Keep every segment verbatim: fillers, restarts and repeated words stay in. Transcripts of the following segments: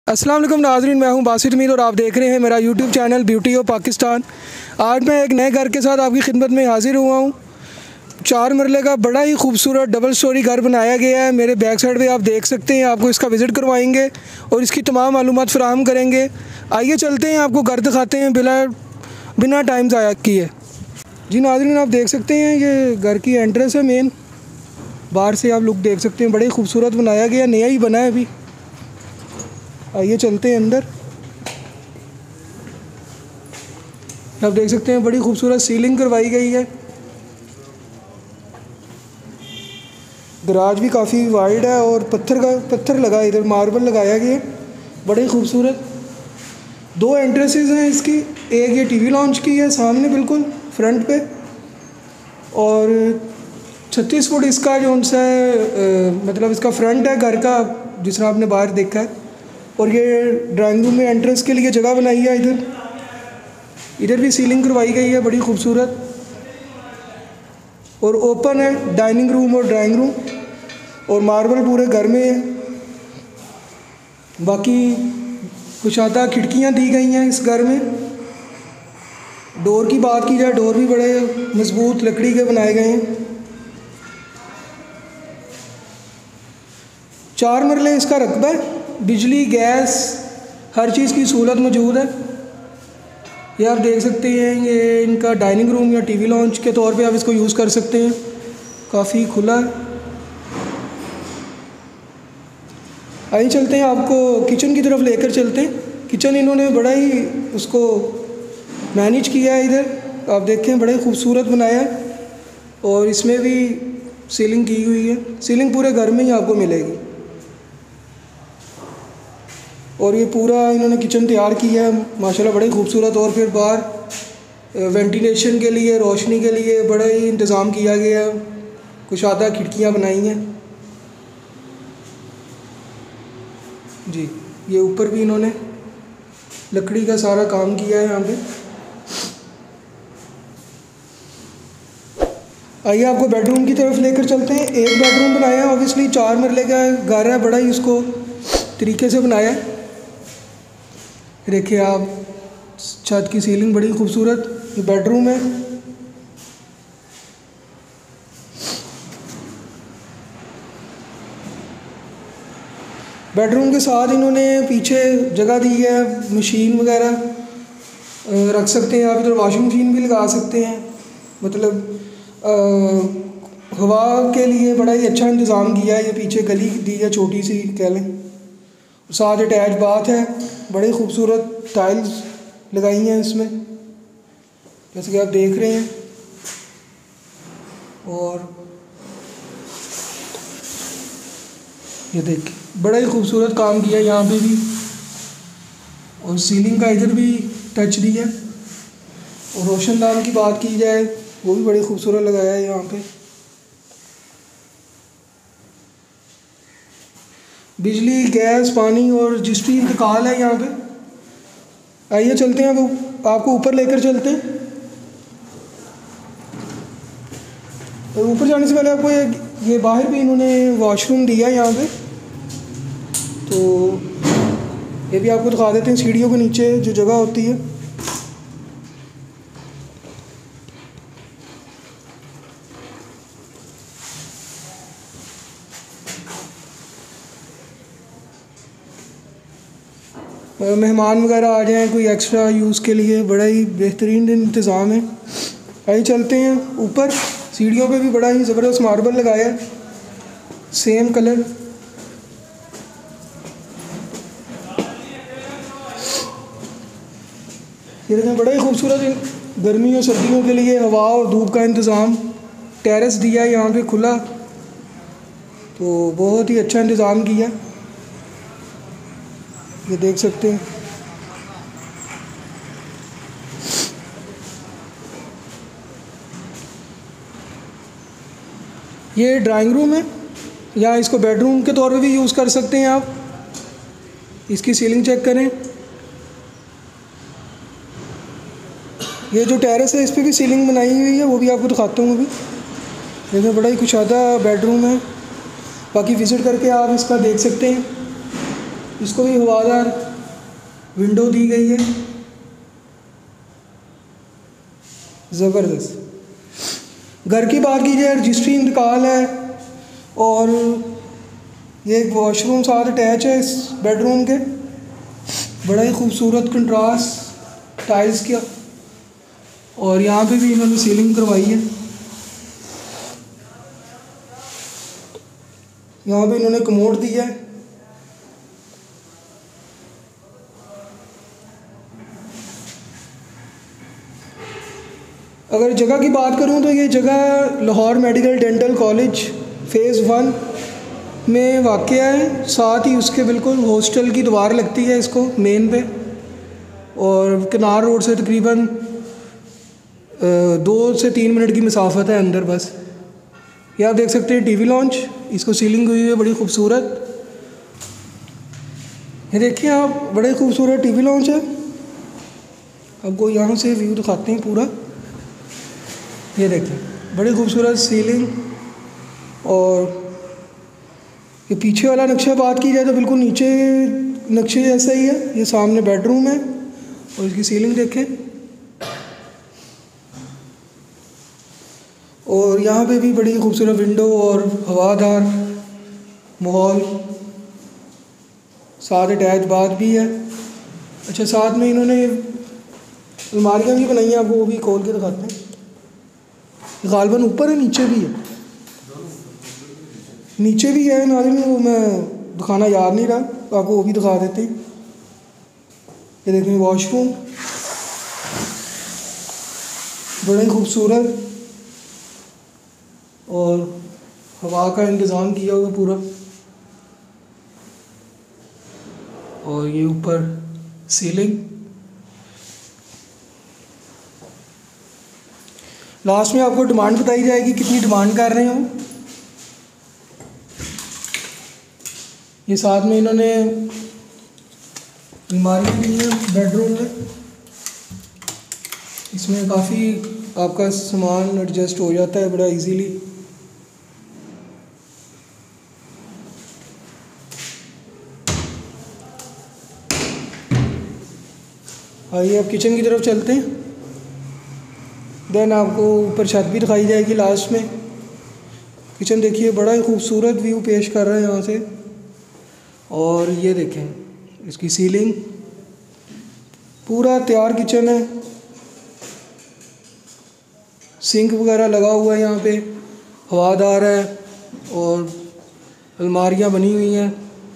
अस्सलाम वालेकुम नाज़रीन, मैं हूं बासित मीर और आप देख रहे हैं मेरा YouTube channel beauty of Pakistan. आज मैं एक नए घर के साथ आपकी खिदमत में हाजिर हुआ हूं। चार मरले का बड़ा ही खूबसूरत डबल स्टोरी घर बनाया गया है। मेरे बैक साइड पे आप देख सकते हैं। आपको इसका विज़िट करवाएंगे और इसकी तमाम मालूमात फराहम करेंगे। आइए चलते हैं, आपको घर दिखाते हैं बिला बिना टाइम ज़ाया किए। जी नाज़रीन, आप देख सकते हैं ये घर की एंट्रेंस है मेन। बाहर से आप लुक देख सकते हैं, बड़ा ही खूबसूरत बनाया गया, नया ही बना है अभी। आइए चलते हैं अंदर। आप देख सकते हैं बड़ी खूबसूरत सीलिंग करवाई गई है। दराज भी काफ़ी वाइड है और पत्थर का पत्थर लगा है, इधर मार्बल लगाया गया, बड़े खूबसूरत। दो एंट्रेंसेस हैं इसकी, एक ये टीवी लॉन्च की है सामने बिल्कुल फ्रंट पे, और छत्तीस फुट इसका जो सा है, मतलब इसका फ्रंट है घर का, जिस तरह आपने बाहर देखा है। और ये ड्राइंग रूम में एंट्रेंस के लिए जगह बनाई है। इधर इधर भी सीलिंग करवाई गई है, बड़ी खूबसूरत, और ओपन है डाइनिंग रूम और ड्राइंग रूम, और मार्बल पूरे घर में है। बाकी कुशादा खिड़कियां दी गई हैं इस घर में। डोर की बात की जाए, डोर भी बड़े मजबूत लकड़ी के बनाए गए हैं। चार मरले इसका रकबा है, बिजली गैस हर चीज़ की सहूलत मौजूद है। ये आप देख सकते हैं, ये इनका डाइनिंग रूम या टीवी लॉन्च के तौर पे आप इसको यूज़ कर सकते हैं। काफ़ी खुला है। आइए चलते हैं, आपको किचन की तरफ लेकर चलते हैं। किचन इन्होंने बड़ा ही उसको मैनेज किया है। इधर आप देखें, बड़े खूबसूरत बनाया है, और इसमें भी सीलिंग की हुई है। सीलिंग पूरे घर में ही आपको मिलेगी। और ये पूरा इन्होंने किचन तैयार किया है माशाल्लाह, बड़े खूबसूरत। और फिर बाहर वेंटिलेशन के लिए, रोशनी के लिए बड़ा ही इंतज़ाम किया गया है। कुशादा खिड़कियाँ बनाई हैं जी। ये ऊपर भी इन्होंने लकड़ी का सारा काम किया है यहाँ पे। आइए आपको बेडरूम की तरफ लेकर चलते हैं। एक बेडरूम बनाया है, ऑब्वियसली चार मरले का घर है, बड़ा ही उसको तरीके से बनाया है। देखिए आप, छत की सीलिंग बड़ी खूबसूरत। ये बेडरूम है। बेडरूम के साथ इन्होंने पीछे जगह दी है, मशीन वगैरह रख सकते हैं आप। इधर वॉशिंग मशीन भी लगा सकते हैं। मतलब आ, हवा के लिए बड़ा ही अच्छा इंतज़ाम किया है। ये पीछे गली दी है, छोटी सी कह लें। साथ अटैच बाथ है, बड़े खूबसूरत टाइल्स लगाई हैं इसमें, जैसे कि आप देख रहे हैं। और ये देखिए, बड़ा ही खूबसूरत काम किया यहाँ पे भी, और सीलिंग का इधर भी टच दिया है। और रोशनदान की बात की जाए, वो भी बड़ी खूबसूरत लगाया है यहाँ पे। बिजली गैस पानी और जिस भी इंतकाल है यहाँ पे। आइए चलते हैं, वो आपको ऊपर लेकर चलते हैं। और ऊपर जाने से पहले आपको ये ये बाहर भी इन्होंने वॉशरूम दिया है यहाँ पे, तो ये भी आपको दिखा देते हैं। सीढ़ियों के नीचे जो जगह होती है, मेहमान वगैरह आ जाएं कोई एक्स्ट्रा यूज़ के लिए, बड़ा ही बेहतरीन इंतज़ाम है। आइए चलते हैं ऊपर। सीढ़ियों पे भी बड़ा ही ज़बरदस्त मार्बल लगाया है, सेम कलर। ये देखें, बड़ा ही खूबसूरत। गर्मी और सर्दियों के लिए हवा और धूप का इंतज़ाम, टेरेस दिया है यहाँ पे खुला, तो बहुत ही अच्छा इंतज़ाम किया। ये देख सकते हैं। ये ड्राइंग रूम है, या इसको बेडरूम के तौर पे भी यूज़ कर सकते हैं आप। इसकी सीलिंग चेक करें। ये जो टेरेस है, इस पर भी सीलिंग बनाई हुई है, वो भी आपको दिखाता हूँ अभी। देखिए, बड़ा ही कुशादा बेडरूम है। बाकी विज़िट करके आप इसका देख सकते हैं। इसको भी हवादार विंडो दी गई है, ज़बरदस्त। घर की बात की जाए, रजिस्ट्री इंतकाल है और ये एक वॉशरूम साथ अटैच है इस बेडरूम के। बड़ा ही खूबसूरत कंट्रास्ट टाइल्स किया और यहाँ पे भी इन्होंने सीलिंग करवाई है। यहाँ पे इन्होंने कमोड दिया है। अगर जगह की बात करूँ तो ये जगह Lahore medical dental college phase one में वाक़या है। साथ ही उसके बिल्कुल हॉस्टल की दीवार लगती है इसको मेन पे, और किनार रोड से तकरीबन दो से तीन मिनट की मसाफत है अंदर बस। ये आप देख सकते हैं टीवी लॉन्च, इसको सीलिंग हुई है बड़ी खूबसूरत। ये देखिए आप, बड़े खूबसूरत टीवी लॉन्च है। आपको यहाँ से व्यू दिखाते हैं पूरा। ये देखिए बड़ी खूबसूरत सीलिंग, और ये पीछे वाला नक्शा बात की जाए तो बिल्कुल नीचे नक्शे जैसा ही है। ये सामने बेडरूम है और इसकी सीलिंग देखें, और यहाँ पे भी बड़ी खूबसूरत विंडो और हवादार माहौल, साथ अटैच बाथ भी है। अच्छा, साथ में इन्होंने अलमारियाँ भी बनाई हैं, आपको वो भी खोल के दिखाते हैं। गालबन ऊपर है, नीचे भी है, नीचे भी है नाज़रीन, वो मैं दिखाना याद नहीं रहा, तो आपको वो भी दिखा देते हैं। ये देखें वॉशरूम, बड़ा ही खूबसूरत, और हवा का इंतज़ाम किया हुआ पूरा। और ये ऊपर सीलिंग। लास्ट में आपको डिमांड बताई जाएगी, कितनी डिमांड कर रहे हो। ये साथ में इन्होंने अलमारी दी है बेडरूम में, इसमें काफ़ी आपका सामान एडजस्ट हो जाता है बड़ा इजीली। आइए अब किचन की तरफ चलते हैं, देन आपको ऊपर छत भी दिखाई जाएगी लास्ट में। किचन देखिए, बड़ा ही खूबसूरत व्यू पेश कर रहा है यहाँ से। और ये देखें इसकी सीलिंग, पूरा तैयार किचन है, सिंक वगैरह लगा हुआ है यहाँ पे, हवादार है, और अलमारियाँ बनी हुई हैं।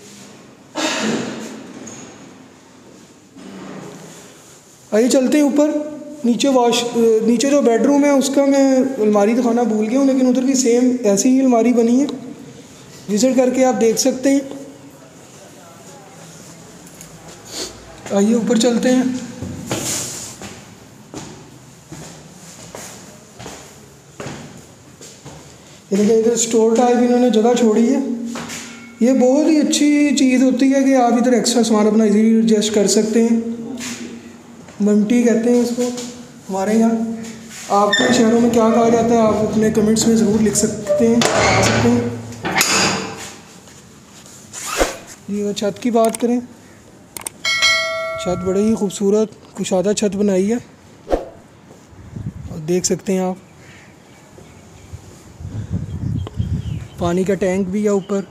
आइए चलते हैं ऊपर। नीचे वॉश नीचे जो बेडरूम है उसका मैं अलमारी दिखाना भूल गया हूँ, लेकिन उधर भी सेम ऐसी ही अलमारी बनी है, विज़िट करके आप देख सकते हैं। आइए ऊपर चलते हैं। ये देखिए इधर स्टोर टाइप इन्होंने जगह छोड़ी है। ये बहुत ही अच्छी चीज़ होती है कि आप इधर एक्स्ट्रा सामान अपना इजीली एडजस्ट कर सकते हैं। मल्टी कहते हैं इसको हमारे यहाँ। आपके शहरों में क्या कहा जाता है आप अपने कमेंट्स में ज़रूर लिख सकते हैं, आ सकते हैं। ये छत की बात करें, छत बड़ी ही खूबसूरत कुशादा छत बनाई है, और देख सकते हैं आप पानी का टैंक भी है ऊपर।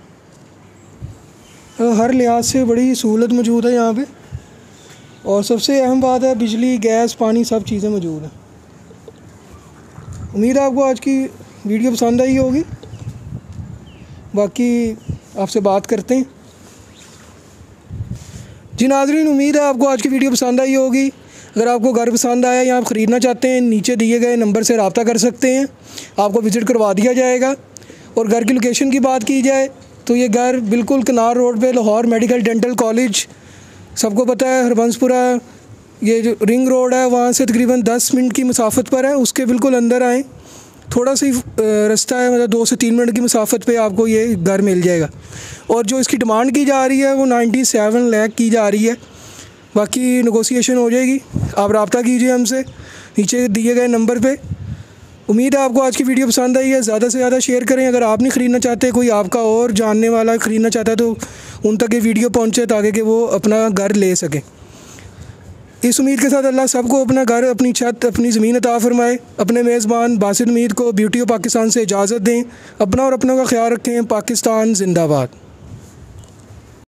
हर लिहाज से बड़ी सहूलत मौजूद है यहाँ पे, और सबसे अहम बात है बिजली, गैस, पानी, सब चीज़ें मौजूद हैं। उम्मीद है आपको आज की वीडियो पसंद आई होगी। बाकी आपसे बात करते हैं। जी नाज़रीन, उम्मीद है आपको आज की वीडियो पसंद आई होगी। अगर आपको घर पसंद आया या आप ख़रीदना चाहते हैं, नीचे दिए गए नंबर से रब्ता कर सकते हैं, आपको विज़िट करवा दिया जाएगा। और घर की लोकेशन की बात की जाए तो ये घर बिल्कुल किनार रोड पे लाहौर मेडिकल डेंटल कॉलेज, सबको पता है हरबंसपुरा, ये जो रिंग रोड है वहाँ से तकरीबन दस मिनट की मसाफत पर है। उसके बिल्कुल अंदर आएँ, थोड़ा सा ही रास्ता है, मतलब दो से तीन मिनट की मसाफत पे आपको ये घर मिल जाएगा। और जो इसकी डिमांड की जा रही है वो नाइन्टी सेवन लाख की जा रही है। बाकी नेगोशिएशन हो जाएगी, आप रब्ता कीजिए हमसे नीचे दिए गए नंबर पे। उम्मीद है आपको आज की वीडियो पसंद आई है। ज़्यादा से ज़्यादा शेयर करें। अगर आप नहीं ख़रीदना चाहते, कोई आपका और जानने वाला ख़रीदना चाहता है तो उन तक ये वीडियो पहुँचे ताकि कि वो अपना घर ले सकें। इस उम्मीद के साथ अल्लाह सबको अपना घर, अपनी छत, अपनी ज़मीन अता फ़रमाए। अपने मेज़बान बासित मीर को ब्यूटी ऑफ पाकिस्तान से इजाज़त दें। अपना और अपनों का ख्याल रखें। पाकिस्तान जिंदाबाद।